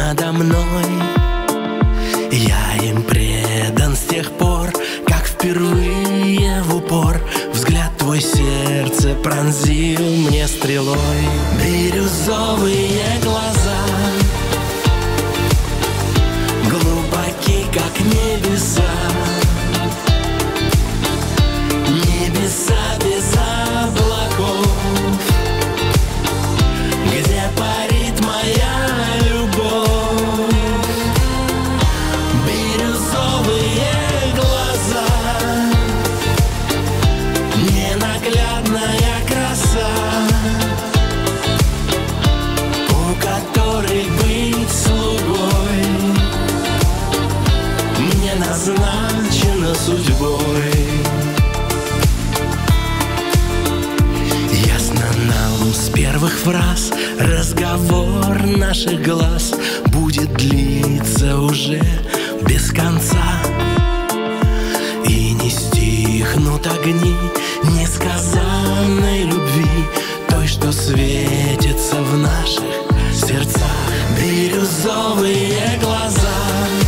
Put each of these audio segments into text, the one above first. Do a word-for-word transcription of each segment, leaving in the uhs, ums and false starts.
надо мной. Я им предан с тех пор, как впервые в упор взгляд твой сердце пронзил мне стрелой. Бирюзовые глаза, глубоки, как небеса, небеса без облаков, где парит моя любовь. Бирюзовые глаза, ненаглядная краса, у которой быть слугой мне назначено судьбой. Ясно нам с первых фраз разговор наших глаз будет длиться уже без конца, и не стихнут огни несказанной любви, той, что светится в наших сердцах. Бирюзовые глаза,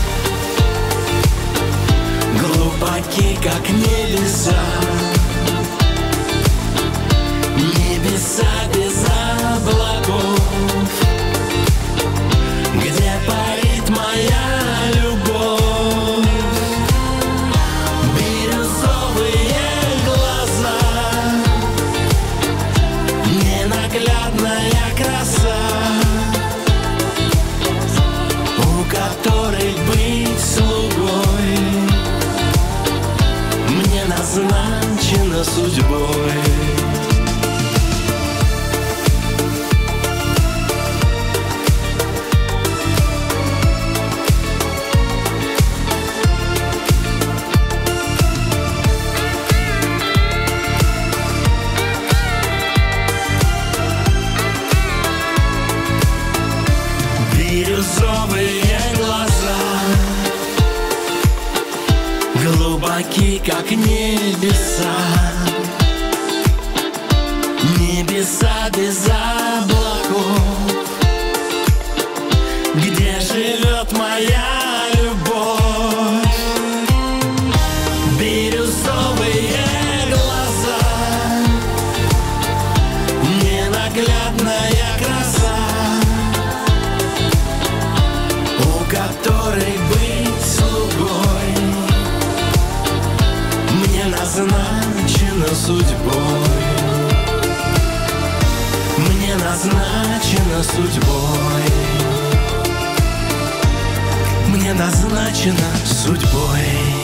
глубоки, как небеса, небеса без облаков, где парит моя любовь. Бирюзовые глаза, ненаглядная краса, у которой быть слугой мне назначено судьбой. Бирюзовые глаза, глубоки, как небеса, небеса без облаков, где живет моя любовь. Бирюзовые глаза, ненаглядная краса, у которой быть слугой мне назначено судьбой. Мне назначено судьбой. Мне назначено судьбой.